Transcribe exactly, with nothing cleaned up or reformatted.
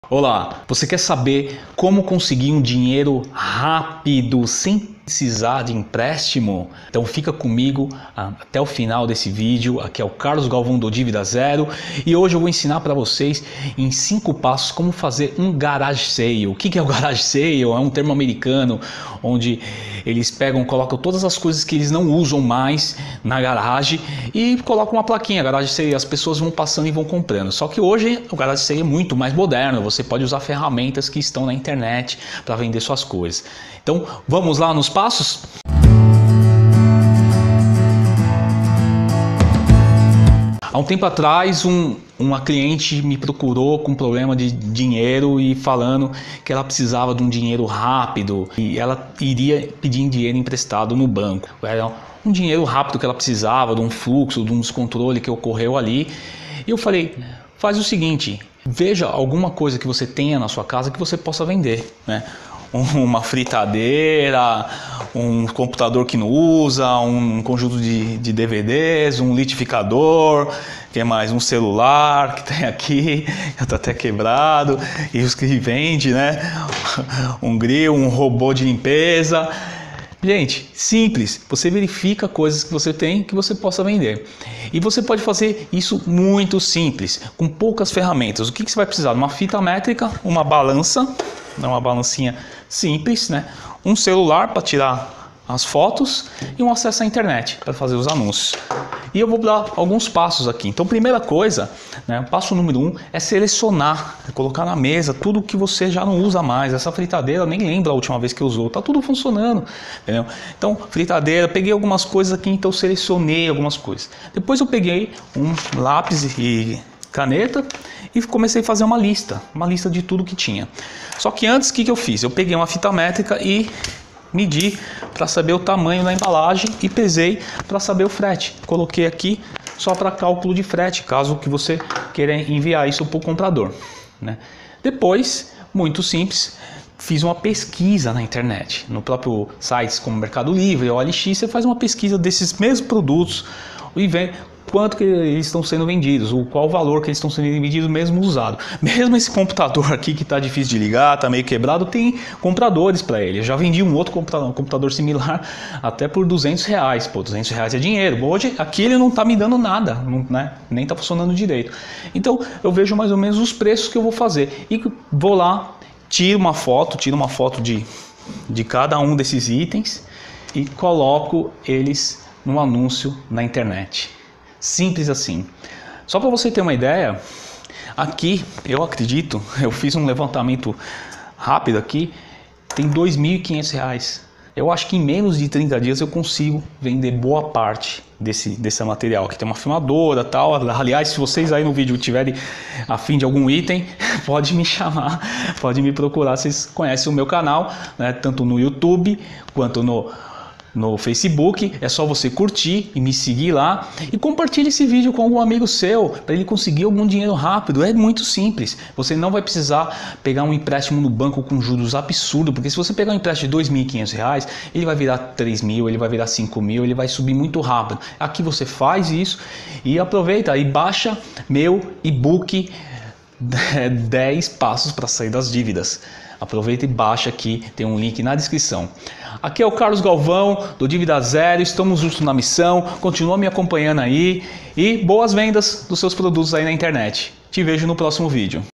Olá, você quer saber como conseguir um dinheiro rápido sem precisar de empréstimo? Então fica comigo até o final desse vídeo. Aqui é o Carlos Galvão do Dívida Zero e hoje eu vou ensinar para vocês em cinco passos como fazer um garage sale. O que é o garage sale? É um termo americano onde eles pegam, colocam todas as coisas que eles não usam mais na garagem e colocam uma plaquinha garage sale. As pessoas vão passando e vão comprando. Só que hoje o garage sale é muito mais moderno. Você pode usar ferramentas que estão na internet para vender suas coisas. Então vamos lá nos passos? Há um tempo atrás, um, uma cliente me procurou com problema de dinheiro e falando que ela precisava de um dinheiro rápido e ela iria pedir dinheiro emprestado no banco. Era um dinheiro rápido que ela precisava, de um fluxo, de um descontrole que ocorreu ali. E eu falei, faz o seguinte, veja alguma coisa que você tenha na sua casa que você possa vender, né? Uma fritadeira, um computador que não usa, um conjunto de, de D V Ds, um litificador, que é mais um celular que tem aqui, já está até quebrado, e os que vende, né? Um grill, um robô de limpeza. Gente, simples, você verifica coisas que você tem que você possa vender. E você pode fazer isso muito simples, com poucas ferramentas. O que, que você vai precisar? Uma fita métrica, uma balança, uma balancinha simples, né? Um celular para tirar as fotos e um acesso à internet para fazer os anúncios. E eu vou dar alguns passos aqui. Então, primeira coisa, né, passo número um é selecionar, é colocar na mesa tudo que você já não usa mais. Essa fritadeira, eu nem lembro a última vez que usou, tá tudo funcionando, entendeu? Então, fritadeira, peguei algumas coisas aqui, então selecionei algumas coisas. Depois eu peguei um lápis e caneta e comecei a fazer uma lista, uma lista de tudo que tinha. Só que antes, o que, que eu fiz? Eu peguei uma fita métrica e medi para saber o tamanho da embalagem e pesei para saber o frete. Coloquei aqui só para cálculo de frete, caso que você queira enviar isso para o comprador, né? Depois, muito simples, fiz uma pesquisa na internet, no próprio sites como Mercado Livre ou O L X, você faz uma pesquisa desses mesmos produtos e vê quanto que eles estão sendo vendidos, o qual o valor que eles estão sendo vendidos mesmo usado. Mesmo esse computador aqui que está difícil de ligar, está meio quebrado, tem compradores para ele. Eu já vendi um outro computador, um computador similar até por duzentos reais. Pô, duzentos reais é dinheiro. Hoje aqui ele não está me dando nada, não, né? Nem está funcionando direito. Então eu vejo mais ou menos os preços que eu vou fazer e vou lá, tiro uma foto, tiro uma foto de, de cada um desses itens e coloco eles no anúncio na internet. Simples assim. Só para você ter uma ideia, aqui eu acredito, eu fiz um levantamento rápido aqui, tem dois mil e quinhentos reais. Eu acho que em menos de trinta dias eu consigo vender boa parte desse, desse material. Aqui tem uma filmadora e tal. Aliás, se vocês aí no vídeo tiverem a fim de algum item, pode me chamar, pode me procurar. Vocês conhecem o meu canal, né? Tanto no YouTube quanto no no Facebook. É só você curtir e me seguir lá e compartilhe esse vídeo com algum amigo seu para ele conseguir algum dinheiro rápido. É muito simples, você não vai precisar pegar um empréstimo no banco com juros absurdos, porque se você pegar um empréstimo de dois mil e quinhentos reais, ele vai virar três mil, ele vai virar cinco mil, ele vai subir muito rápido. Aqui você faz isso e aproveita e baixa meu e-book dez passos para sair das dívidas. Aproveita e baixa aqui, tem um link na descrição. Aqui é o Carlos Galvão do Dívida Zero, estamos juntos na missão, continua me acompanhando aí e boas vendas dos seus produtos aí na internet. Te vejo no próximo vídeo.